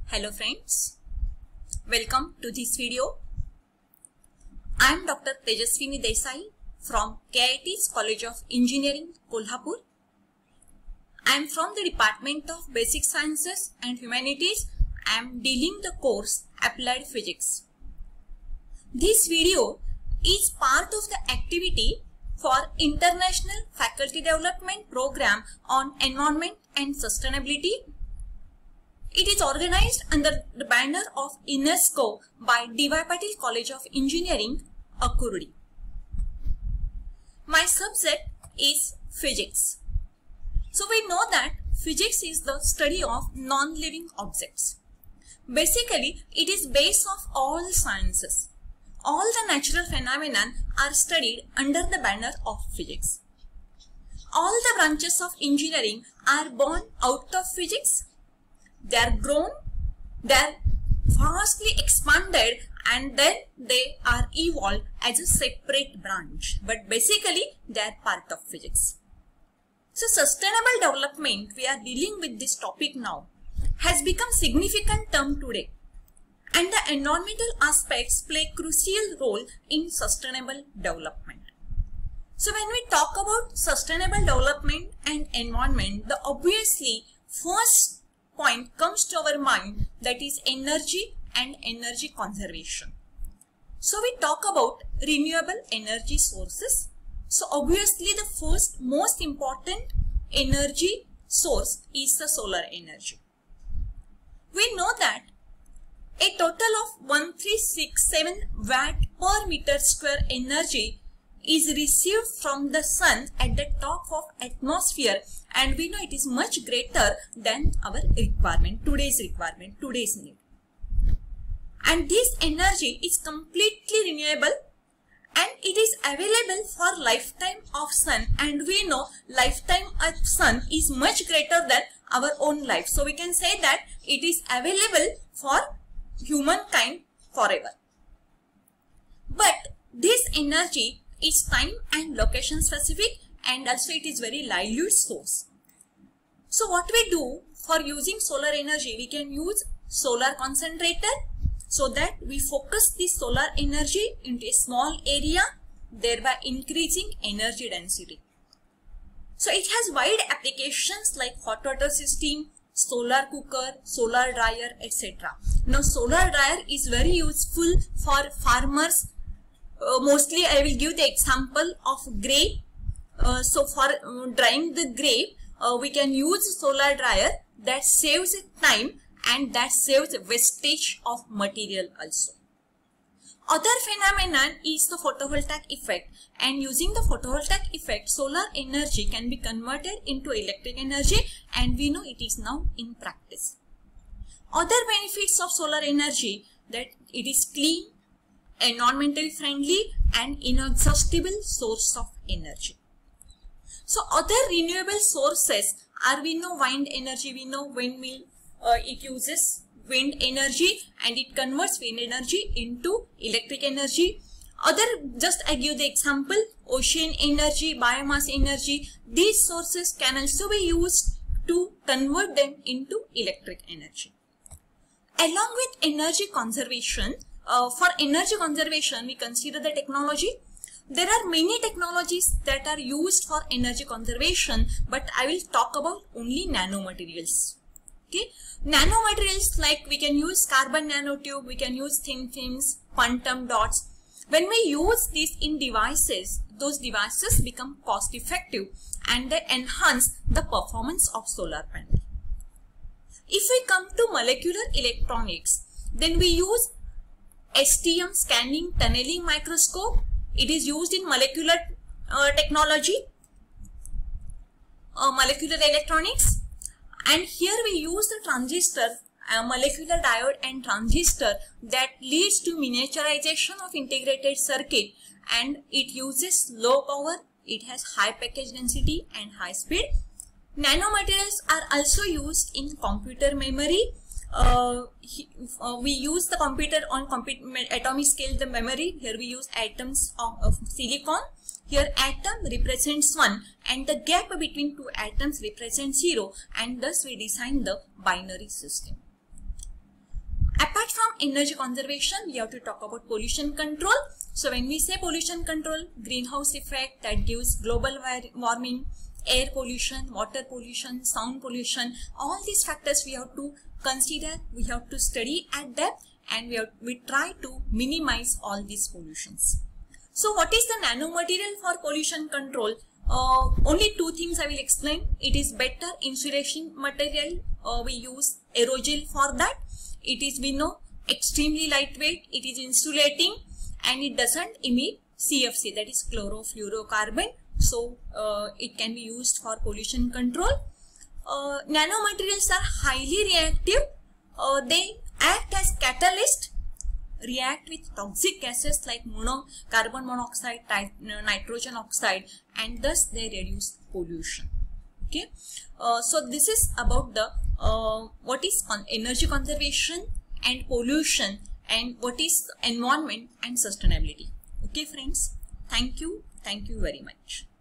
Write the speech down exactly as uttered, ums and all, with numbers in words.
Hello friends, welcome to this video. I am Doctor Tejaswini Desai from K I T's College of Engineering, Kolhapur. I am from the Department of Basic Sciences and Humanities. I am dealing the course Applied Physics. This video is part of the activity for International Faculty Development Program on Environment and Sustainability. It is organized under the banner of UNESCO by D Y Patil College of Engineering, Akurdi. My subject is physics. So we know that physics is the study of non-living objects. Basically, it is base of all sciences. All the natural phenomena are studied under the banner of physics. All the branches of engineering are born out of physics. They are grown, they are vastly expanded, and then they are evolved as a separate branch. But basically, they are part of physics. So, sustainable development, we are dealing with this topic now, has become significant term today. And the environmental aspects play a crucial role in sustainable development. So, when we talk about sustainable development and environment, the obviously first point comes to our mind, that is energy and energy conservation. So we talk about renewable energy sources. So obviously the first most important energy source is the solar energy. We know that a total of one thousand three hundred sixty-seven watt per meter square energy is received from the sun at the top of atmosphere, and we know it is much greater than our requirement, today's requirement, today's need. And this energy is completely renewable and it is available for lifetime of sun, and we know lifetime of sun is much greater than our own life. So we can say that it is available for humankind forever. But this energy is time and location specific, and also it is very dilute source. So what we do for using solar energy, we can use solar concentrator, so that we focus the solar energy into a small area, thereby increasing energy density. So it has wide applications like hot water system, solar cooker, solar dryer, et cetera. Now solar dryer is very useful for farmers. Uh, mostly I will give the example of grape. Uh, so for uh, drying the grape, uh, we can use solar dryer. That saves time and that saves wastage of material also. Other phenomenon is the photovoltaic effect, and using the photovoltaic effect, solar energy can be converted into electric energy, and we know it is now in practice. Other benefits of solar energy, that it is clean, environmentally friendly, and inexhaustible source of energy. So other renewable sources are, we know wind energy, we know windmill, uh, it uses wind energy and it converts wind energy into electric energy. Other, just I give the example, ocean energy, biomass energy, these sources can also be used to convert them into electric energy. Along with energy conservation, Uh, for energy conservation, we consider the technology. There are many technologies that are used for energy conservation, but I will talk about only nanomaterials. Okay, nanomaterials like we can use carbon nanotube, we can use thin films, quantum dots. When we use these in devices, those devices become cost effective and they enhance the performance of solar panel. If we come to molecular electronics, then we use S T M scanning tunneling microscope. It is used in molecular uh, technology, uh, molecular electronics, and here we use the transistor, uh, molecular diode and transistor, that leads to miniaturization of integrated circuit, and it uses low power, it has high package density and high speed. Nanomaterials are also used in computer memory. Uh, he, uh, we use the computer on computer atomic scale, the memory. Here we use atoms of, of silicon. Here atom represents one and the gap between two atoms represents zero, and thus we design the binary system. energy conservation, we have to talk about pollution control. So when we say pollution control, greenhouse effect, that gives global warming, air pollution, water pollution, sound pollution, all these factors we have to consider, we have to study at depth, and we, have, we try to minimize all these pollutions. So what is the nanomaterial for pollution control? Uh, only two things I will explain. It is better insulation material. Uh, we use aerogel for that. It is, we know, extremely lightweight. It is insulating and it doesn't emit C F C, that is chlorofluorocarbon. So uh, it can be used for pollution control. Uh, nanomaterials are highly reactive. Uh, they act as catalyst, react with toxic gases like mono, carbon monoxide, nitrogen oxide, and thus they reduce pollution. Okay, uh, so this is about the uh, what is con energy conservation and pollution, and what is environment and sustainability. Okay friends, thank you, thank you very much.